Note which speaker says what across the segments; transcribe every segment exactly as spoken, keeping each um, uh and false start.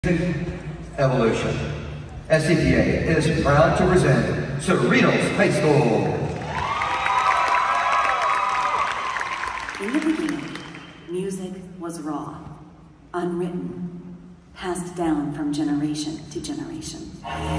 Speaker 1: Evolution. S C P A is proud to present Cerritos High School.
Speaker 2: In the beginning, music was raw, unwritten, passed down from generation to generation.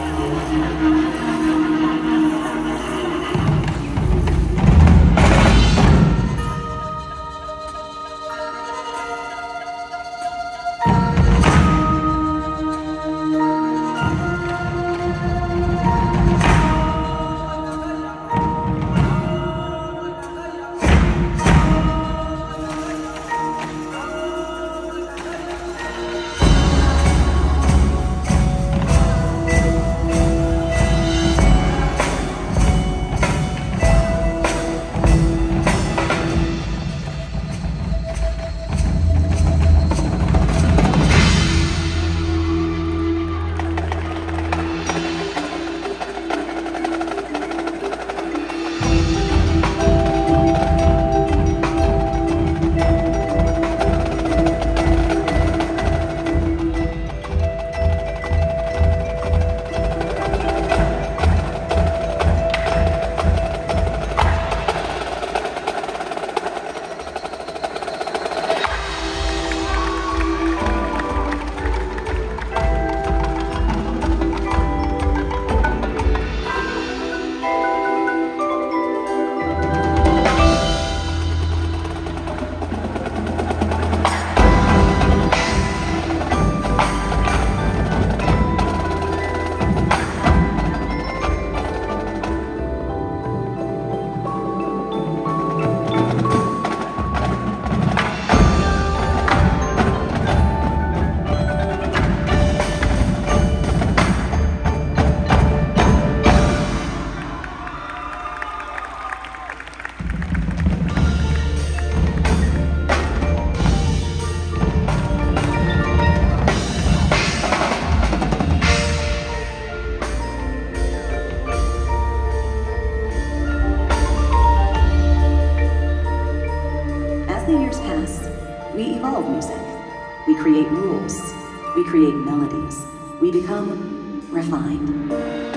Speaker 2: We evolve music. We create rules. We create melodies. We become refined.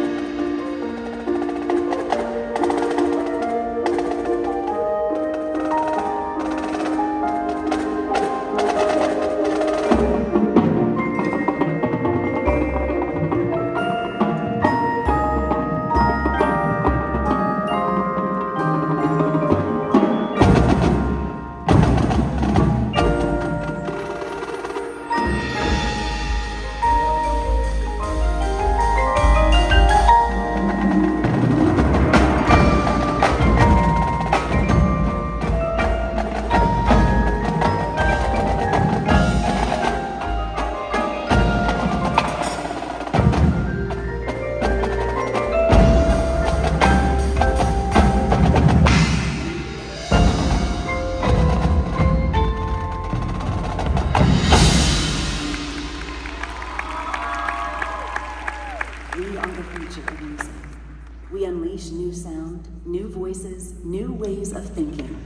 Speaker 2: We are the future of music. We unleash new sound, new voices, new ways of thinking.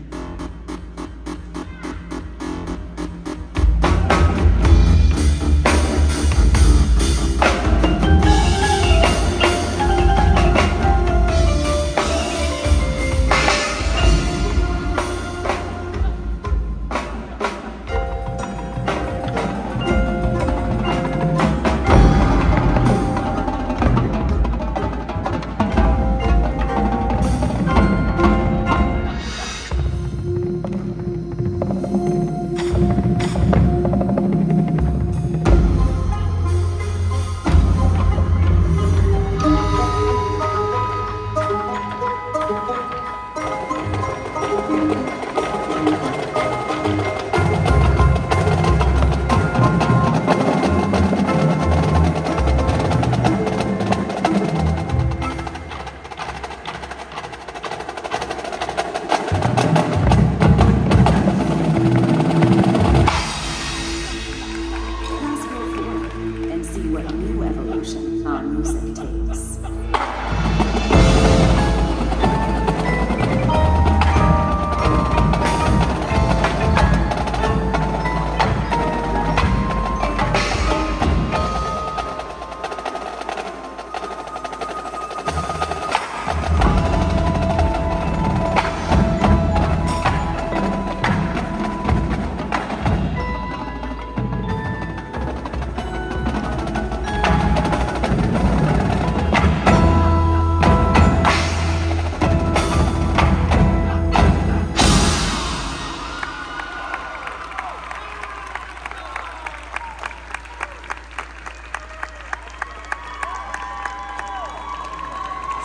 Speaker 2: What new evolution our music takes.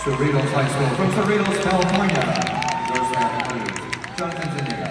Speaker 1: Cerritos High School from Cerritos, California. Endorsement includes Jonathan Zinnick.